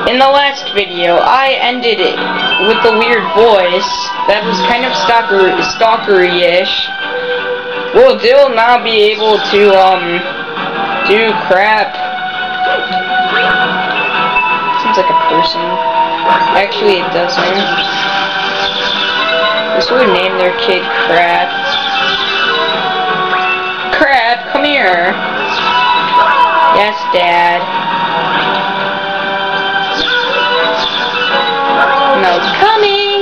In the last video, I ended it with a weird voice that was kind of stalkery-ish. Will Dill now be able to, do crap? Seems like a person. Actually, it doesn't. This would name their kid Crap. Crap, come here. Yes, Dad. No, it's coming.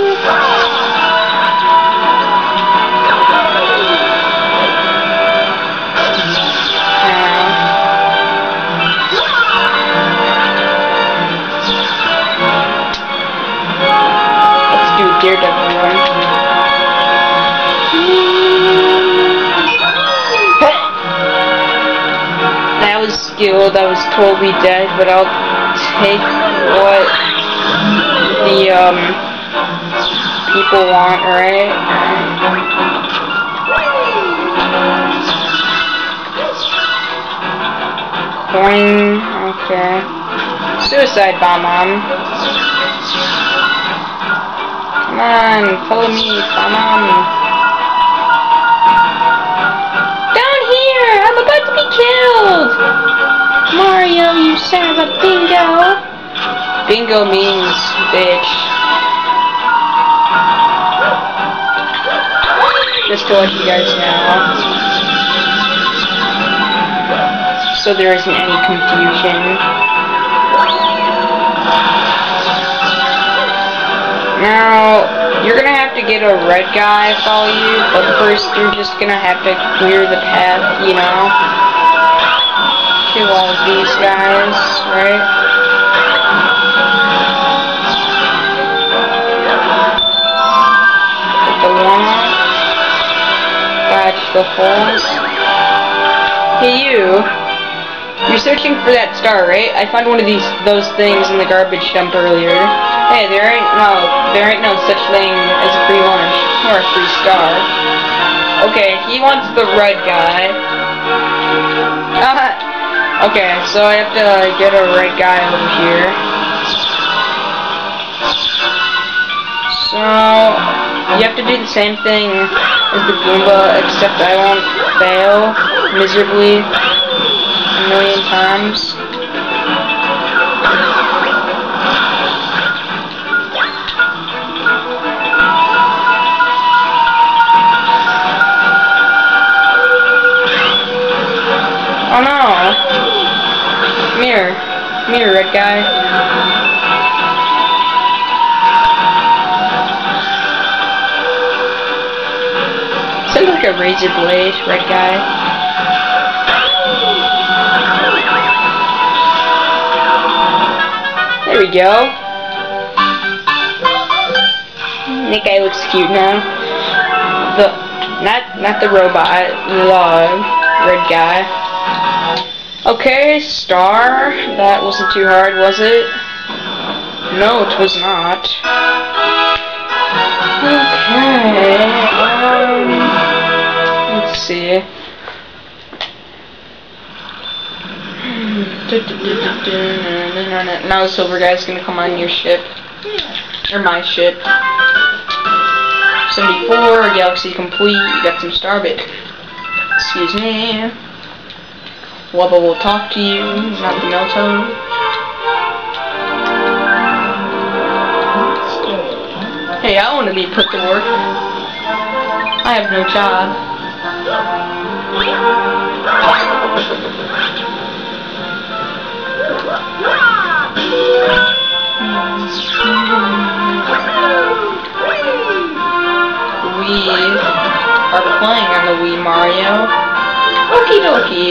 Let's do Daredevil one. That was skilled. I was totally dead, but I'll take what the people want, right? Coin, okay. Suicide bomb on. Come on, follow me, come on. Down here! I'm about to be killed! Mario, you son of a bingo! Bingo means bitch. Just to let you guys know. So there isn't any confusion. Now, you're gonna have to get a red guy follow you, but first you're just gonna have to clear the path, you know? Kill all of these guys, right? Catch the holes. Hey you! You're searching for that star, right? I found one of those things in the garbage dump earlier. Hey, there ain't no such thing as a free lunch or a free star. Okay, he wants the red guy. Okay, so I have to get a red guy over here. So you have to do the same thing as the Goomba, except I won't fail miserably a million times. Oh no! Come here. Come here, red guy. Sounds like a razor blade, red guy. There we go. That guy looks cute now. Not the robot, the red guy. Okay, star. That wasn't too hard, was it? No, it was not. Okay, let's see. Now the silver guy's gonna come on your ship. Or my ship. 74, galaxy complete, you got some starbit. Excuse me. Wubba will talk to you, not the Melto. Hey, I want to be put to work. I have no job. We are playing on the Wii, Mario. Okie dokie.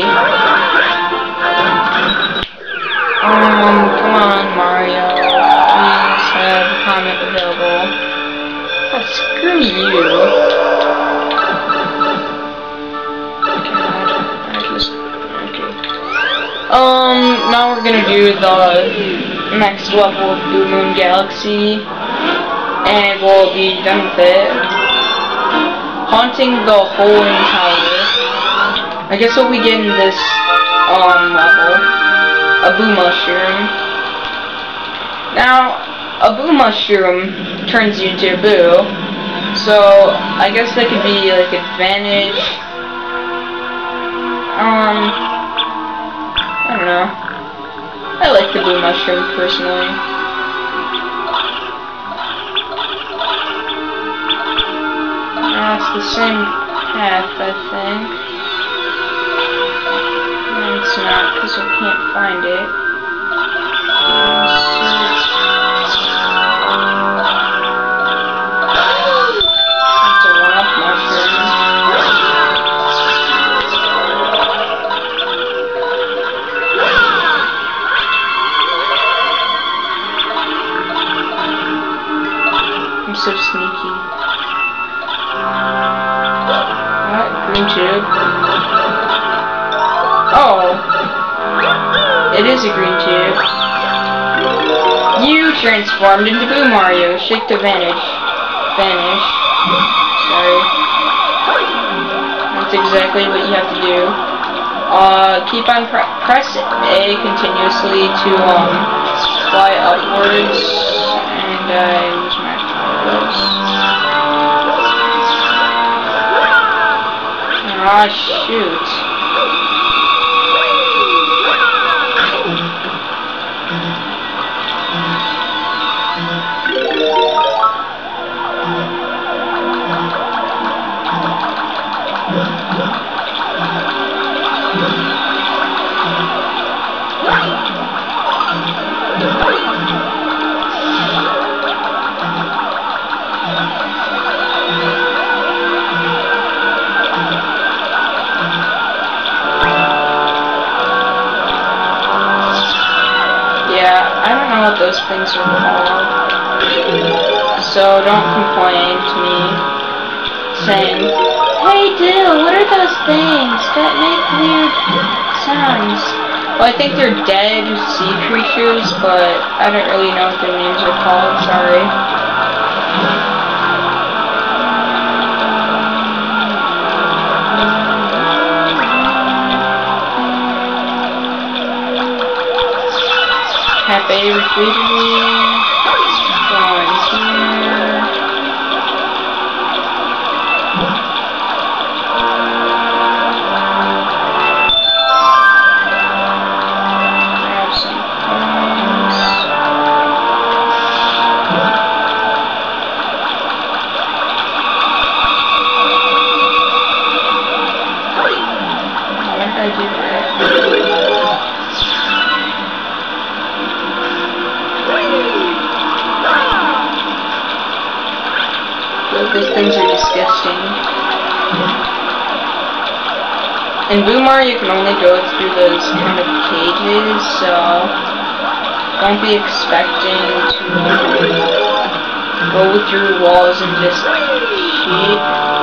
Come on, Mario. Please have a comment available. Oh, screw you. Now we're gonna do the next level of Blue Moon Galaxy, and we'll be done with it. Haunting the Holding Tower. I guess what we get in this level, a Boo Mushroom. Now, a boo mushroom turns you into a boo, so I guess that could be like advantage. I don't know. I like the boo mushroom personally. It's the same path, I think. No, it's not, because we can't find it. It's a one-up mushroom. I'm so sneaky. What? Green tube? Oh! It is a green tube. You transformed into Boo Mario. Shake to vanish. Vanish. Sorry. That's exactly what you have to do. Keep on press A continuously to fly upwards, and I lose my powers. Ah, shoot. I don't know what those things are called, so don't complain to me saying, "Hey Dill, what are those things that make weird sounds?" Well, I think they're dead sea creatures, but I don't really know what their names are called, sorry. Cafe repeatedly. Go in here. Grab some coins. Why did I do that? Those things are disgusting. In Boo Mario, you can only go through those kind of cages, so don't be expecting to go through walls and just cheat.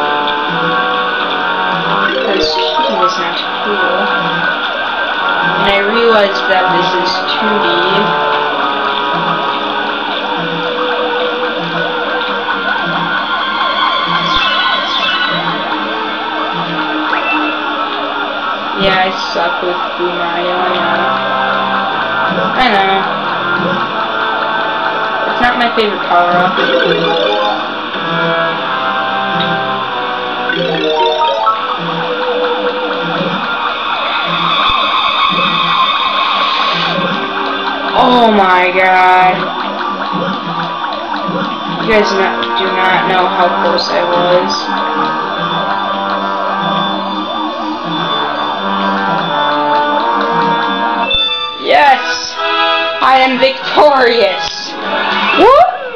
Because cheating is not cool. And I realized that this is 2D. Yeah, I suck with Boo Mario, I know. It's not my favorite power-up. Oh my god. You guys do not know how close I was. Yes! I am victorious! Woo!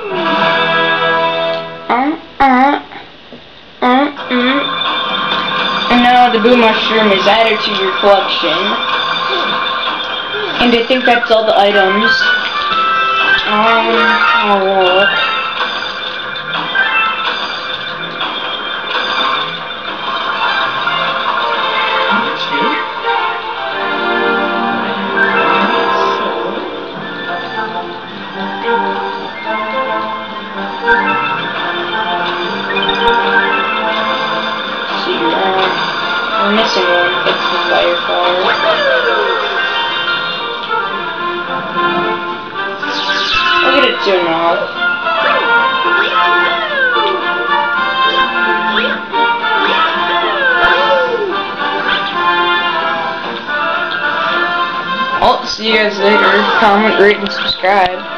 And now the Boo Mushroom is added to your collection. And I think that's all the items. I'll look. We're missing one. It's the fire flower. Oh, soon enough. I'll see you guys later. Comment, rate, and subscribe.